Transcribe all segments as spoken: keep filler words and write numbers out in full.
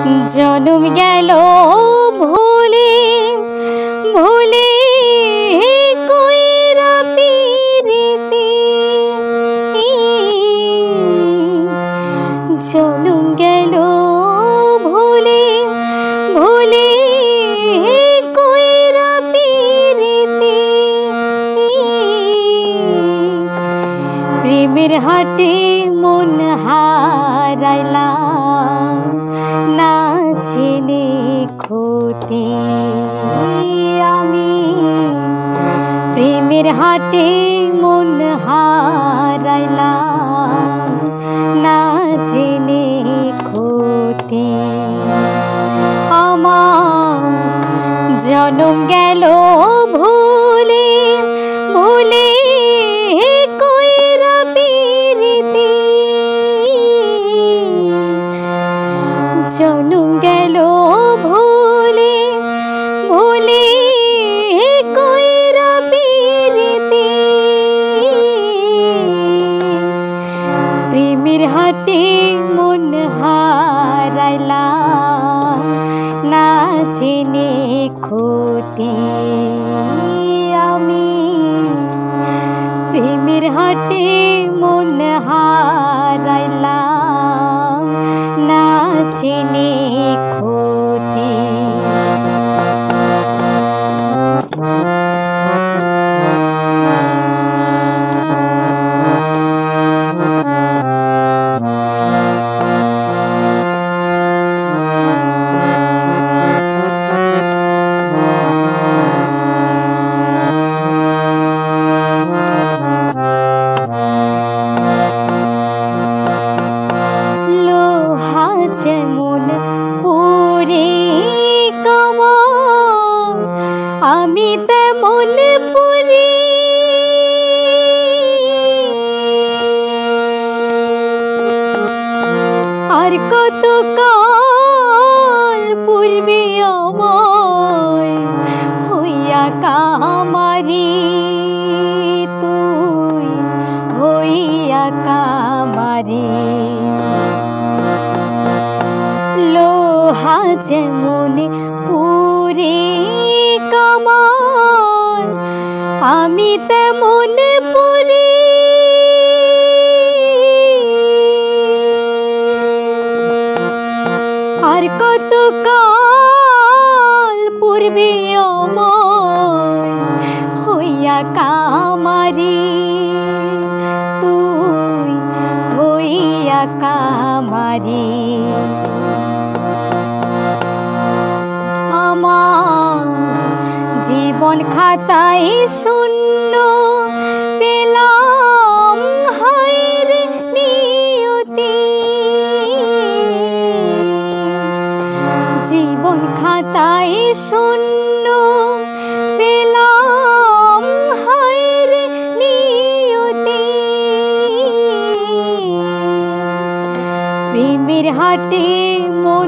জনম গেল ভুলে ভুলে কইরা পিরিতি, জনম গেল ভুলে ভুলে কইরা পিরিতি, প্রেমের হাটে মন হারাইলাম না জেনে ক্ষতি। আমি প্রেমের হাটে মন হারাইলাম না জেনে ক্ষতি। আমার জনম গেল ভুলে ভুলে কইরা পিরিতি, জনম গেল ভুলে ভুলে কইরা পিরিতি, প্রেমের হাটে মন হারাইলাম না জেনে ক্ষতি। আমি প্রেমের হাটে মন হারাইলাম না জেনে ক্ষতি। যেমন পুরে কমল আমি তেমন পুরি, আর কত কাল পূর্বে আমায় হইয়া কামারি, তুই হইয়া কামারি। লোহা যেমন পুরে কামার আমি তেমন পুরি, আর কত কাল পূর্বে আমায় হইয়া কামারি, তুই হইয়া কামারি। আমার জীবন খাতায় শূন্য পেলাম হায়ের নিয়তি, জীবন খাতায় শূন্য পেলাম হায়ের নিয়তি, প্রেমের হাটে মন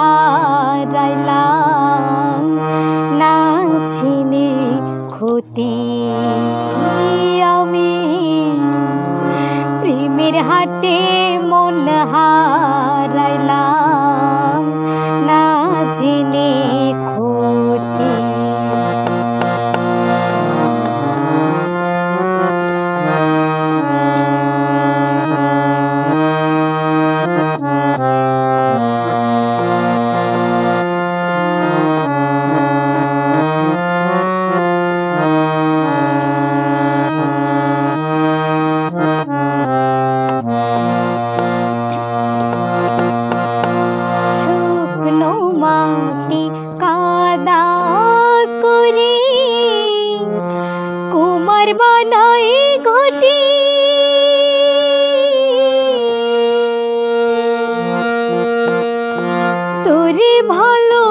হারাইলাম না চিনে ক্ষতি। আমি প্রেমের হাটে মন হারাইলাম না চিনে ক্ষতি। শুকনো মাটি কাদা করে কুমার বানাই ঘটি, তোরে ভালো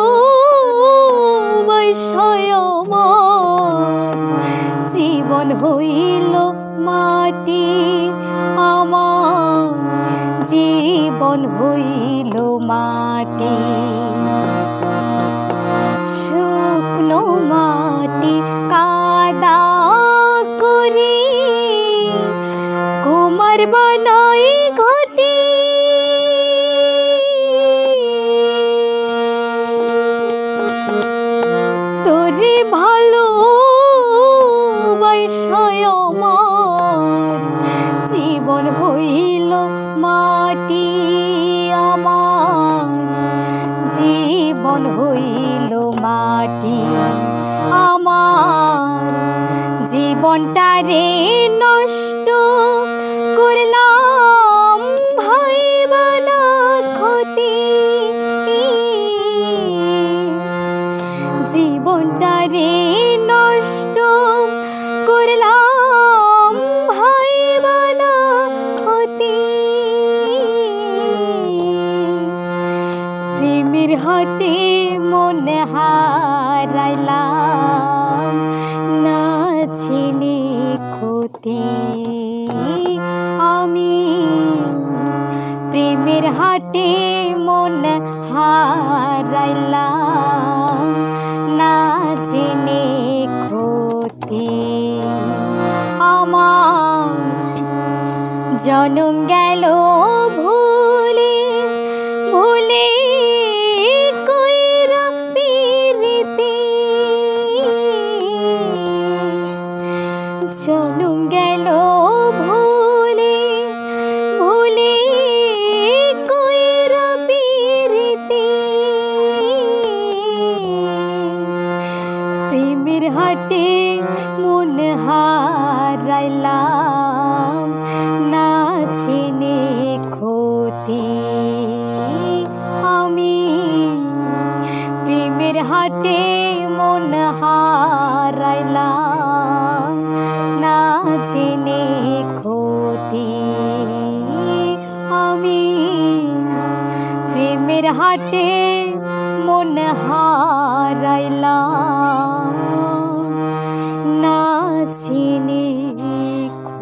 বৈষয় আমার জীবন হইল মাটি, আমার জীবন হইল মাটি। শুকনো মাটি কাদা করে কুমার বানাই ঘটি, মাটি আমার জীবন হইল মাটি আমার জীবনটা রে নষ্ট করলাম ভাইবানা ক্ষতি জীবনটা রে নষ্ট করলাম ভাইবানা ক্ষতি প্রেমের হাটে মন হারাইলাম না চিনি ক্ষতি আমি প্রেমের হাটে মন হারাইলাম না চিনি ক্ষতি আমার জনম গেল ভুলে ভুলে কইরা পিরিতি জনম গেল ভুলে ভুলে কইরা পিরিতি প্রেমের হাটে মন হারাইলাম না চিনি ক্ষতি আমি প্রেমের হাটে মন হারাইলাম না চিনি ক্ষতি আমি প্রেমের হাটে মন হারাইলাম না চিনি